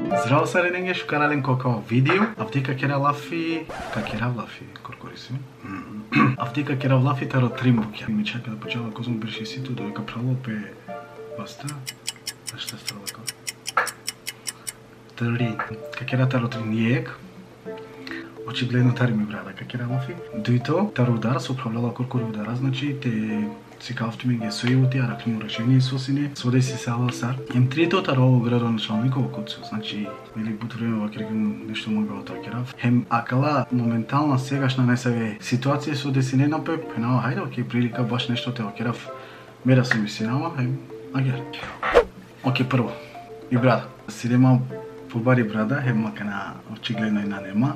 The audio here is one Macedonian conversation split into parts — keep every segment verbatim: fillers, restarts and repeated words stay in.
Zdravo Sarenenge, şu kanalin Coco video. Avti как era лафи, как era лафи, коркориси. Avti как era лафи таро тримбуки. Ми чака да почела козмо беше сито додека пралопе баста. А што става како? Тари, как era таро триниек. Очигледно тари ми брада, как era лафи. Дуито таро удара се управляла коркори удара, значи те Сика автомиге сојути, араклимо решение сосине, своде си сала сар. Ем трето таро градоначалниково куцу, значи, или бут време вакрегим нешто могao такерав. Хем акала моментална сегашна несаве ситуација со десине на пеп, пенава, хајде, окей, прилика баш нешто те окерав. Мера се ми синава, хем, агер. Окей, прво, и брада. Сидема по бари брада, хем макана очигледно и на нема.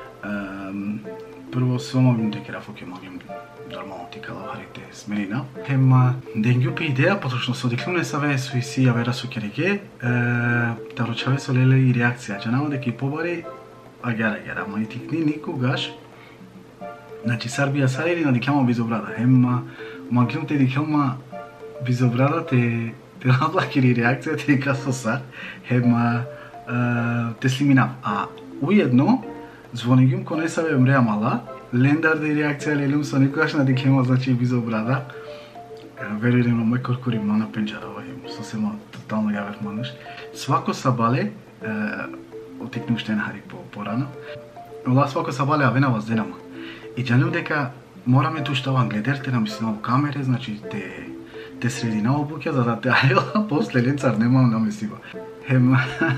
Прво свома ми декерав, окей, магим нормално ти калаварите сменина. Хем денгјупи идеја, поточно со деклуне саве со си јавера со кереке, тарочаве со леле и реакција. Чанамо дека и побари, агера агера, ма и тикни никогаш. Значи Сарбија сари на дикјама бизобрада. Хем маглум те дикјама бизобрада те те наплакири реакција те ика со сар. Хем те слиминав. А уедно звонигим коне саве мреа мала. Лендар де реакција лелум со никогаш на дикема, значи бизобрада. Верувам на мој коркори на пенџара, овај сосема тотално јавер мануш. Свако сабале, отекнем уште на хари по порано. Ола свако сабале авена возденама. И џанем дека мораме ту што ван гледерте на мислимо камере, значи те те средина обуќа за да те ајла после ленцар немам намесива. Хем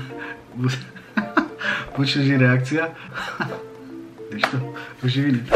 почежи реакција. Нешто, поживини.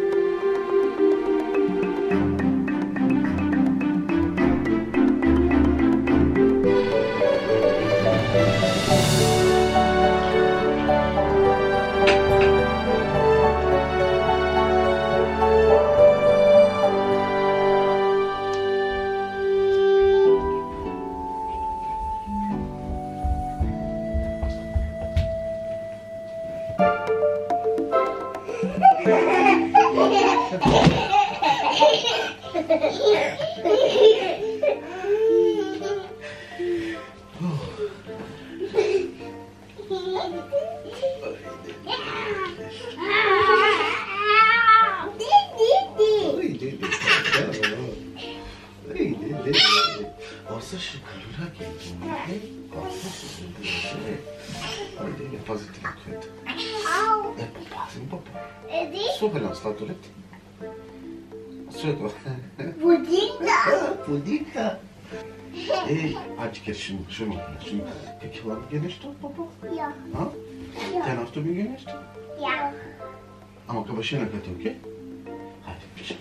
Pazite kako je to. E pa pazim, papa. Super nam sladoled. Sve to. Pudinka. Pudinka. Ej, aç gel şunu, şunu, şunu. Peki var mı gene nešto, papa? Ja. Ha? Ten hafta bir gene nešto? Ja. Ama kabaşına katı, okey? Hadi bir şey.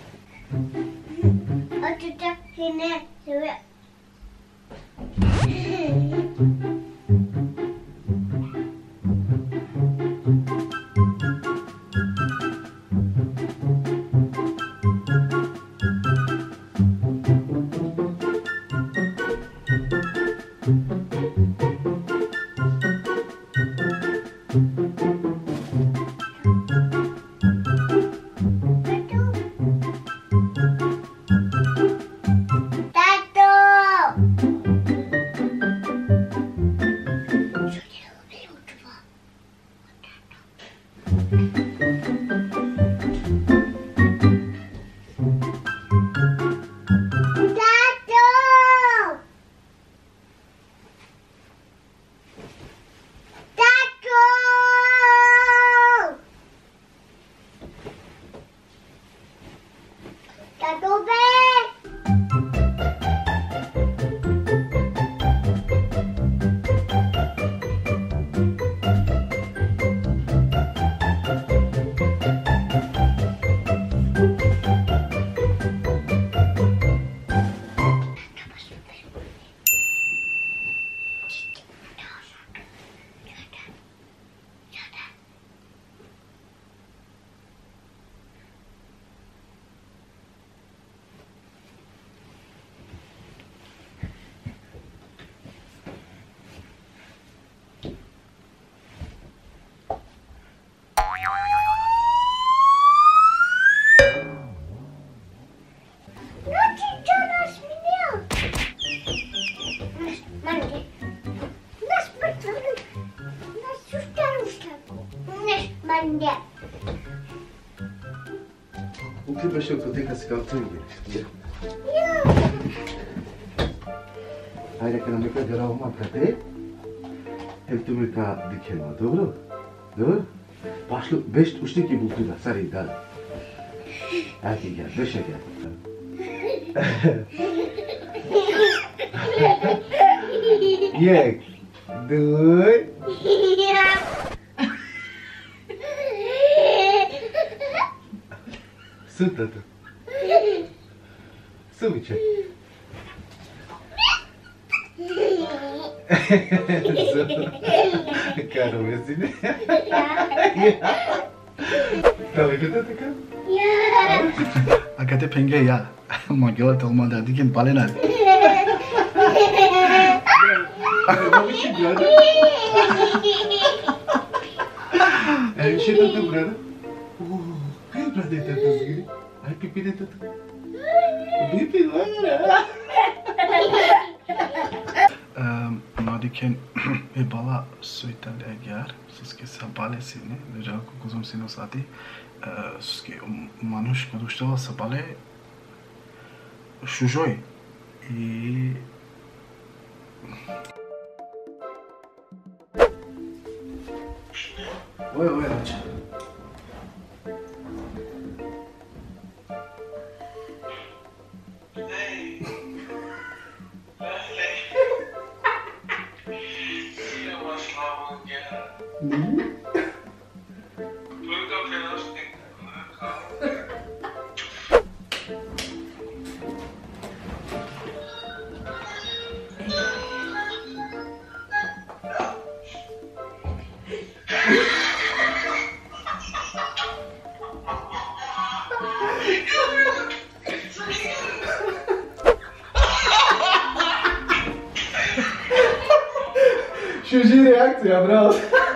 Açacak yine. Tato. Nu trebuie și eu că te ca să calțăm gire. Hai că nam neka jara uma kate. Tel tumi ka dikhema, dobro? Dobro? Başlı beş uçtu ki buldu da sarı gal. Hadi gel, beşe gel. Yek, dur. Su tadı. Su mu içecek? Su. Kahretsin. Tabii ki de tıkan. Agate penge ya. Magyola tolmada dikin balenal. Ne biçim brother? Her şey tadı brother. Oh, hey brother tadı zgiri. Ay pipi de tadı. Pipi var ya. Nadiken e bala suital eğer suske sabale sine leja kuzum sino sati suske manush kadushtava sabale shujoi e Oye, oye, acha. Чужие реакции, брал.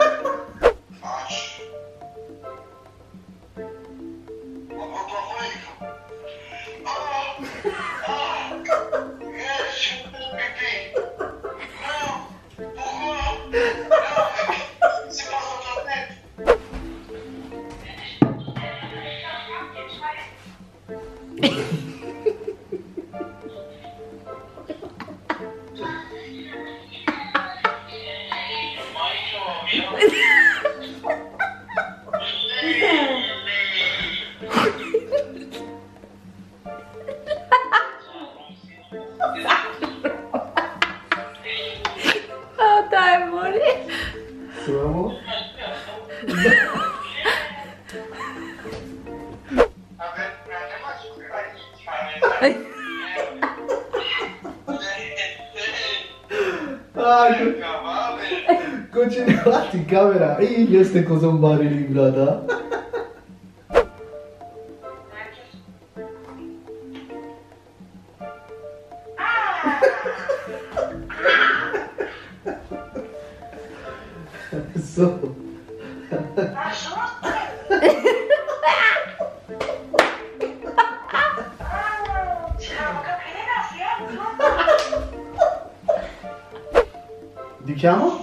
Suamo? Ah, continuate in camera. E io ste cosa un bar librata. So. Di chiamo?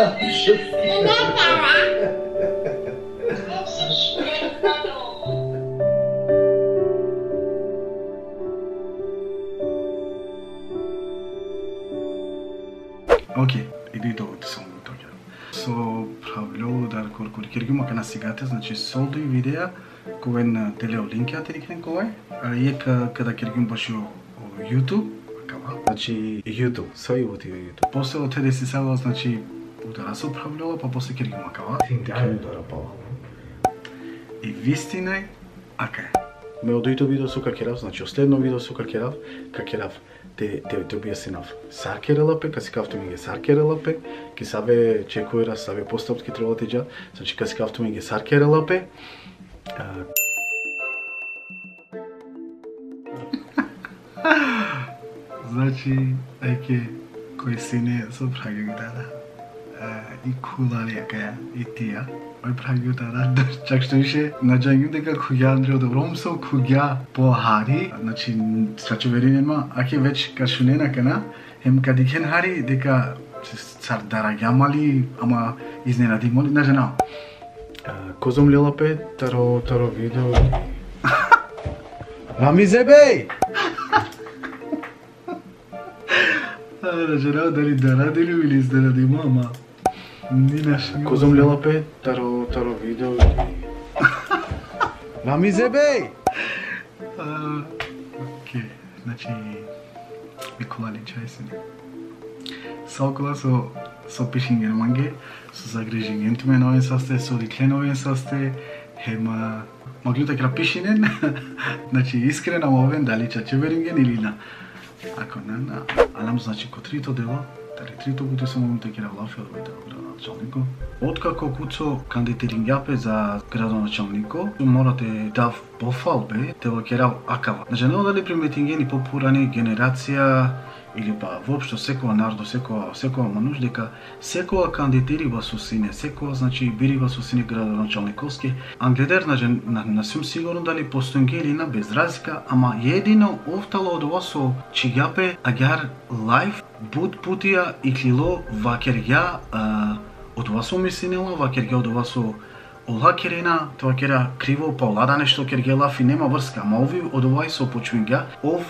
Ok, iди до само тоѓа. Со правило да коркори киргима ка насигате, значи солду и видеа кој на телео линкјат и кен кој, а ека када киргим баш о YouTube, кава. Значи YouTube, со и оти YouTube. После отеде си села, значи удара со правило, па после киргима кава. Кен удара пала. И вистина е, ака е. Ме одоито видео со какерав, значи следно видео со какерав, какерав те те те објаснав. Саркерелапе, ка си кафту ми ге саркерелапе, ки сабе чекуера, сабе постапски треба да тиџа, значи ка си кафту ми ге саркерелапе. Значи, еке кој сине со праги дада. И кулали ака и тија. Ој праги дада, чак што ише наџању дека куѓа Андрео добром со куѓа по хари, значи чачо веринема, аке веќе кашунена кана, хем кади кен хари дека цар дарагјамали, ама изненадимоли, на жена. Козом лелапе, таро таро видео. Рамизе бей! На жена дали дарадили или изненадима, ама ни наш. Козом лелапе, таро таро видео. Рамизе бей! Окей, значи Миколани чајсини. Салкола со со пишинген манге, со загрежинген туме новен састе, со рикленовен састе, хема маглута кра пишинен, значи искрена овен дали чаче веринген или на. Ако не, на. Алам значи ко трито дело, дали трито пути со момента кера влафи од овојте градоначалнико. Откако куцо кандидатирингјапе за градоначалнико, морате дав пофалбе, те во кера акава. Значи не дали приметингени попурани генерација или па воопшто секоја народо, секоја секоја мануш дека секоја кандидатирива со сине, секоја значи бирива со сине градоначалниковски. Англедер на на, на сум сигурно дали постојнгели на без разлика, ама едино офтало од ова со чиѓапе агар лайф буд путија и клило вакерја од ова со мисинела, вакерја од ова со Ола керена, тоа кера криво, па олада нешто керге лафи нема врска, ама ови од овај со почвинга, ов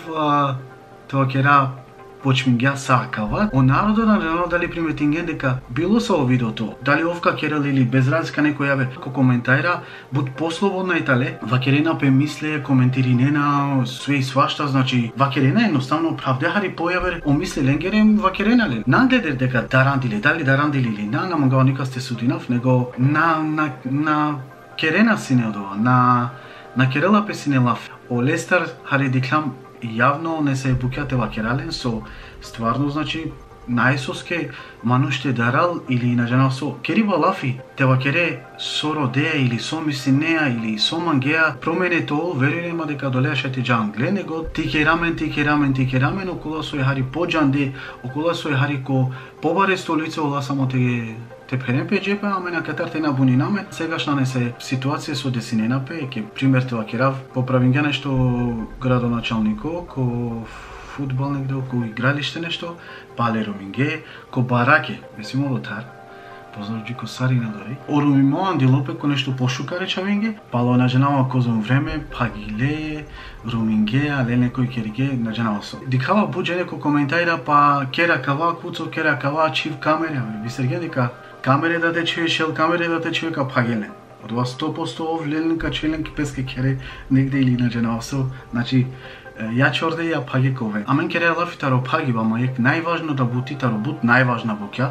тоа кера почвинга сакава. О народот на народот дали приметинген дека било со видеото, дали овка керел или без разлика некој јаве ко коментаира, буд послободна итале, вакерена пе мисле, коментиринена, све и свашта, значи вакерена едноставно правдехари појавер, омисли ленгерем вакерена ле. Нагледер дека дарандиле, дали дарандили или на, на мога ника сте судинав, него на, на, на керена сине од ова, на, на керела пе сине лаф. О Лестар хари диклам јавно не се букјате вакерален со стварно значи најсоске мануште дарал или на жена со керива лафи те вакере со родеа или со мисинеа или со мангеа промене тоа веруваме дека долеаше ти джангле него ти керамен ти керамен ти керамен околу со хари поџанде околу со хари ко побаре столица ола само те те перепе джепа, аме на катарте на бунинаме. Сегашна не се ситуација со десиненапе, ке пример те вакерав, поправинга нешто градоначалнико, ко фудбал негде, ко игралиште нешто, пале руминге, ко бараке, мислимо лотар, позорджи ко сарина дори. Орумимо андилопе ко нешто пошука речавинге, пало на женава козом време, пагиле, руминге, але некој кериге на женава со. Дикава буџе неко коментаира, па кера кава, куцо кера кава, чив камера, ви серге дека камере да те чуе, шел камере да те чуе ка пагелен. Од ова сто посто овлелен ка чуелен ки песке кере негде или на женавсо. Значи, ја чорде ја паге кове. Амен кере лафи таро паги, ама ек најважно да бути таро бут најважна букја.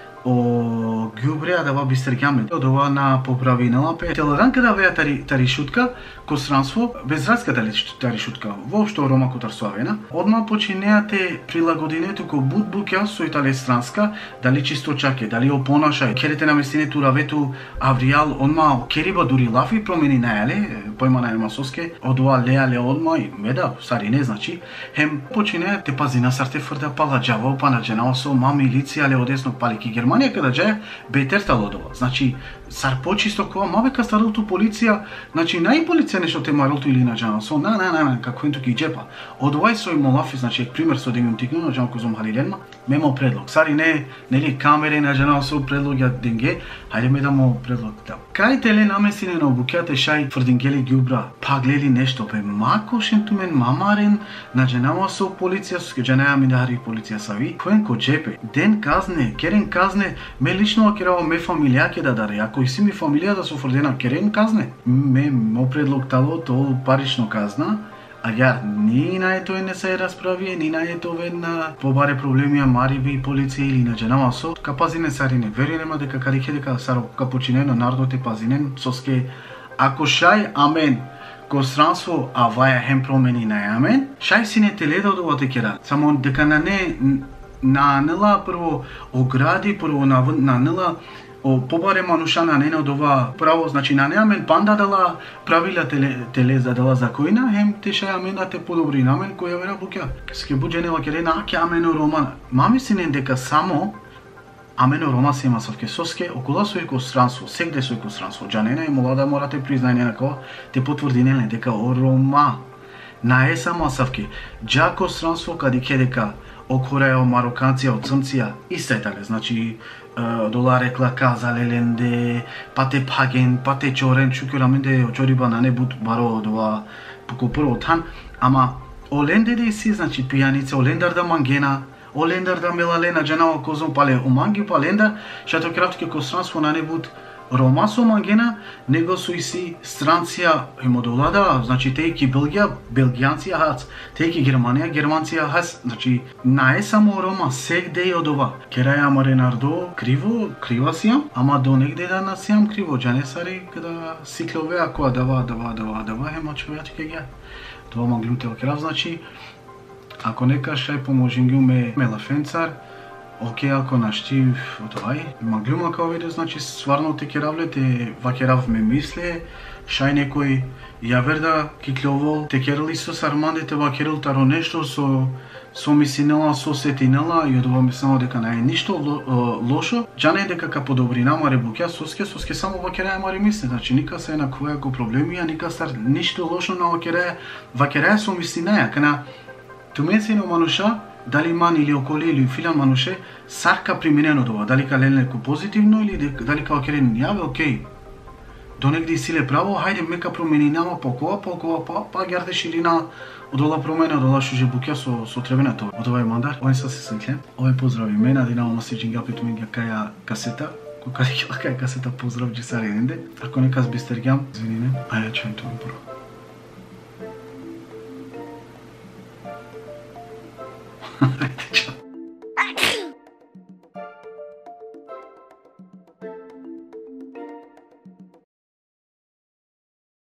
О гјубреа да ва бистргјаме. Од ова на поправинала пе. Телоранка да веја тари, тари шутка, ко странство, без разка дали тари шутка, воопшто рома ко тарсуавена. Одма починеате прилагодинето ко бут букја со итале странска, дали чисто чаке, дали опонашај, керете на местинету равету авриал, одма кериба дури лафи промени најале, појма на масоске, од ова леале одма и меда, сари не значи, хем починеате пази на сарте фрда пала джаво, па на дженаосо, мами лици, але одесно пали ки герман Германија каде џе бетер талодова. Значи сар почисто кога мабека старото полиција, значи нај полиција нешто те маролто или на џана, со на на на како енту ки џепа. Од овај сој молафи, значи пример со денгем тикну на џан козом халиленма, мемо предлог. Сари не нели камери на џана со предлог ја денге, хајде ме да му предлог да. Кај теле намесине на обукјате шај тврдингели гјубра, па гледи нешто пе мако шентумен мамарен на џанава со полиција, со џанаја ми дари полиција сави, коен ко џепе, ден казне, керен казне, ме лично керао ме фамилија ке да даде, ако и си ми фамилија да со фрдена керен казне, ме мо предлог тало то парично казна, а ја ни на ето не се расправи, ни на ето вен на побаре проблеми а мариби полиција или на џанава со, ка пазине сарине, веруваме дека карике дека саро ка починено народот е пазинен, соске ако шај амен ко странство а ваја хем промени на амен, шај си не теледа од ова текера, само дека на не на нела прво огради, прво на на нела о побаре манушана не од ова право, значи на неамен панда дала правила теле теле за дала законина, хем те ша амена те подобри намен која вера буќа. Ке буџенела ке на ке амено роман. Мами си не дека само амено рома се има совке соске околу свој странство, сегде свој странство. Џанена и молада морате признајне на кога те потврдинеле дека о рома на е само савке. Џако странство каде ке дека окорео мароканција од црнција исте така, значи дола рекла каза леленде, пате паген, пате чорен, чукураменде очори банане бут баро дова поко прво тан, ама оленде де си, значи пијаница, олендар да мангена, олендар да мелалена, џанава козом пале оманги палендар, шато кратке ко странство на не бут рома со мангена, него со иси странција имодолада, значи тејки Белгија, белгијанција хац, тејки Германија, германција хац, значи на е само рома, сегде и од ова. Кераја Маренардо криво, крива сијам, ама до негде да насијам криво, џане сари када сиклове ако дава, дава, дава, дава, хема човече ке ге. Тоа маглутел керав, значи, ако нека шај поможингју ме мелафенцар, Оке, ако наштив од овај, маглума као виде, значи стварно те керавле, те вакерав ме мисле, шај некој ја верда кикловол, те керали со сарманде, те вакерил таро нешто со со мисинела, со сетинела, и од ова мислено дека не е ништо лошо, џане дека ка подобрина маре буќа соске, соске само вакераја маре мисле, значи ника се на која го проблеми, а ника стар ништо лошо на вакераја, вакераја со мислинеја, кана тумесино мануша, дали ман или околи или филан мануше, сарка применено дова, дали ка ленеко позитивно или дали ка окерен јаве, окей. До негде силе право, хајде мека промени нама покова, покова, па, па гјарде ширина од ова промена, од ова шуже буќа со, со требенето. Од овај мандар, овај са се сенклен, овај поздрави мене, Динамо Масиџин гапит менге каја касета, кој кај каја касета поздрав джисари енде, ако нека збистергјам, извинине, аја чуем тоа прво.